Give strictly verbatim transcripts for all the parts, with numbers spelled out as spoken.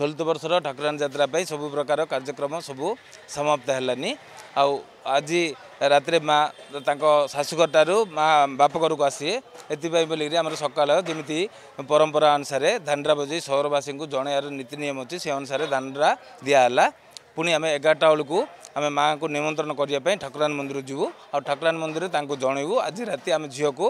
चलित वर्षर ठाकुराणी यात्रा सब प्रकार कार्यक्रम सबू समाप्त है आज रात माँ शाशुघर ठारू माँ बाप घर को आसी एपाई बोलिक आम सकाल जमी परंपरा अनुसार धानरा बजे सहरवासी को जनार नीति नियम अच्छी से अनुसार धानरा दिहला पुणी आम एगारटा बेलू आम माँ को निमंत्रण करने ठाकुराणी मंदिर जीवु आ ठाकुराणी मंदिर जनइबू आज राति आम झील को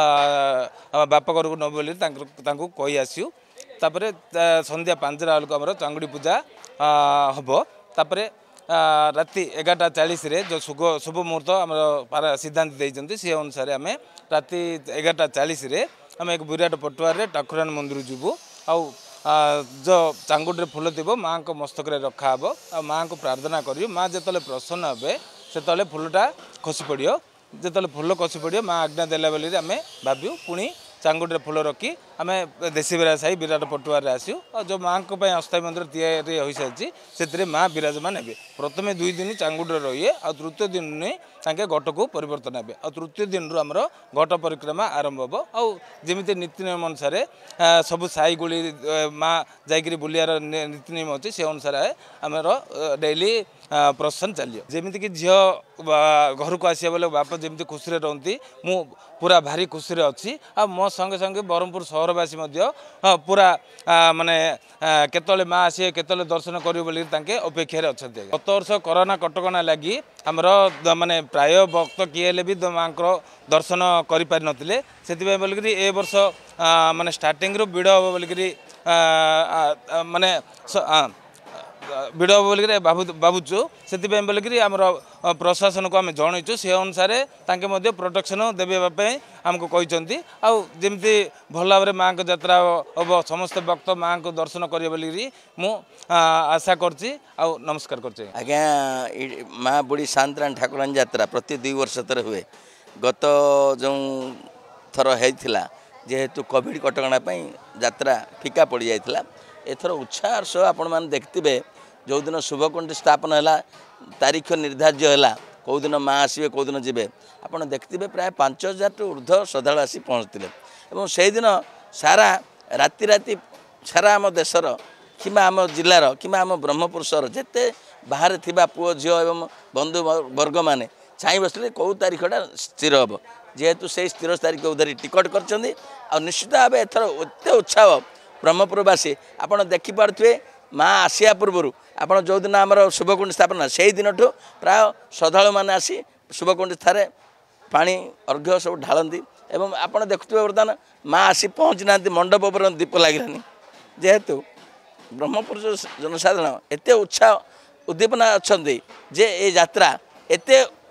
बाप घर को नबू बोली कही आसू तापर संध्या पांचटा बेलू आम चांगुड़ी पूजा हम तापर राति एगारटा चालीस जो शुभ शुभ मुहूर्त आम सिद्धांत देते सी अनुसार आम राति एगारटा चालीस आम एक विराट पटुआर ठाकुराणी मंदिर जीवु आ जो चांगुड़ी फूल थी माँ को मस्तक रखा आ माँ को प्रार्थना करी माँ जो प्रसन्न हे से फूलटा खसी पड़ो जो फूल खसी पड़ो माँ आज्ञा देला बेली आम भाव्यू पुणी चांगुड़ी फूल रखी आम देशी बिरा साही विराट पटुआर आसू और जो माँ को अस्थायी मंदिर तैयारी हो सारी से माँ विराजमान हे प्रथम दुई दिन चांगुड़ी रही आ तृतीय दिन नहीं घट को परिवर्तन हे आ तृतीय दिन रू आमर घट परिक्रमा आरंभ हो आमती नीति नियम अनुसार सब साई गुड़ी माँ जाकि बुलियार नीति नियम अच्छी से अनुसार आमर डेली प्रसन्न चलिए जमीक झी घर को आसा बेले बाप जमी खुशी रहती मु पूरा भारी खुशी अच्छी आ मो संगे संगे ब्रह्मपुर सहरवासी पूरा माने केतले माँ आसे केतले दर्शन करें अपेक्षार अच्छा गत वर्ष कोरोना कटकणा लगी आमर माने प्राय भक्त किए भी माँ दर्शन कर पारि नथिले से बोलिक ए वर्ष माने स्टार्टिंग रू भिड़ हम बोलिक माने भिड़ हम बोलिक भावुचु से बोलिक आमर प्रशासन को आम जनइचु से अनुसार तांके प्रोटेक्शन देवाई आमको कहते आमती भल भाव माँ को यात्रा हम समस्त भक्त माँ को दर्शन करेंगे बोलिक मु आशा करछि आ नमस्कार करछि। आज्ञा माँ बुढ़ी शांतराणी ठाकुराणी यात्रा प्रति दुई वर्ष तर हुए गत जो थर होता जेहेतु कोविड कटकणा यात्रा फिका पड़ जाता एथर उत्साह सह आपण मैंने देखते जो दिन शुभकुंडी स्थापन है तारीख निर्धार्य है कौ दिन माँ आसवे कौ दिन जीवे आपड़ देखते प्राय पांच हजार टू ऊर्ध्व श्रद्धा आसी पहुँचते और से दिन सारा राति राति सारा आम देशर कि आम जिलार कि आम ब्रह्मपुर सहर जिते बाहर थिबा पुओ झील एवं बंधु वर्ग मैंने चाह बसले कौ तारीखटा स्थिर हम जेहेतु से स्थिर तारीख उधर टिकट कर निश्चित भाव एथर एत उत्साह ब्रह्मपुरवासी आपड़ देखिपे माँ आसिया पूर्वर आपड़ जो दिन आम शुभकुंडी स्थापना से दिन ठू प्राय श्रद्धा मैंने आसी शुभकुंडी थारे पानी अर्घ्य सब ढालती एवं आपड़ देखुए बर्तमान माँ आसी पहुँची ना मंडप पर दीप लगे जेहेतु ब्रह्मपुर जनसाधारण एत उत्साह उद्दीपना अच्छा जे ये यात्रा एत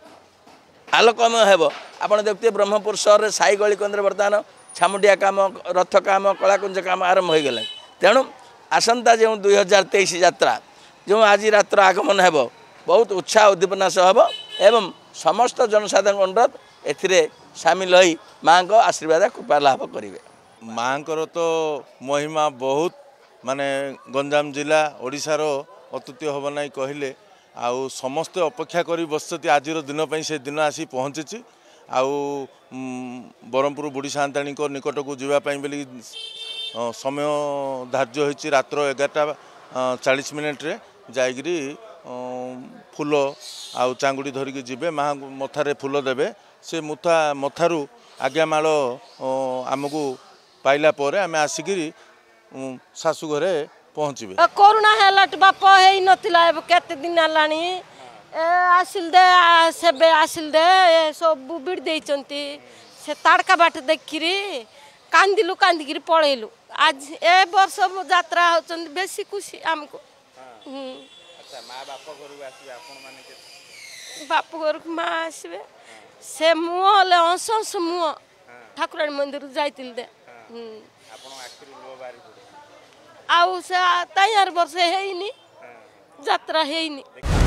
आलोकमय हेब आप देखते ब्रह्मपुर सहर साई गली कंदर बर्तमान छामुंडिया काम रथ काम कलाकुंज काम आरंभ हो गले तेणु आसंता जो दुई हजार तेईस यात्रा जो आज रात्र आगमन हेब बहुत उत्साह उद्दीपना सह हेब एवं समस्त जनसाधारण अनुरोध एथिरे सामिल होई माँ को आशीर्वाद कृपा लाभ करेंगे। माँ तो महिमा बहुत माने गंजाम जिला ओडिशार अतुत्य हम ना कहले आउ समस्ते अपेक्षा कर बसती आज दिन से दिन आसी पहुँची आउ ब्रह्मपुर बुढ़ी शांताणी निकट को जावाई बोली समय धार्य होती रात्र एगारटा चालीस मिनिट्रे जाकरी फूल आउ चांगुड़ी धरिकी जीवे माँ मथारे फूल देवे से मुथा मथारू आज्ञामाल आमको पाइला पर आम आसिकी शाशु घरे पहुँचे कोरोना है बाप है नाला केते दिन है आसिल दे सेबे आसिल दे सब बिड़ देइचंती से ताड़का बाट देखिरी कांदिलु कांदिकी पलैलु आज ए वर्ष यात्रा होचंदी बेसी खुशी हमको। अच्छा माँ बाप घर को आसी आपण माने के बाप घर को माँ आसबे से मुह ले अंश अंश मुह ठाकुराणी मंदिर जाइतिल दे आपण आखिर लो बारी आउ से तैयार वर्ष हेइनी यात्रा हेइनी।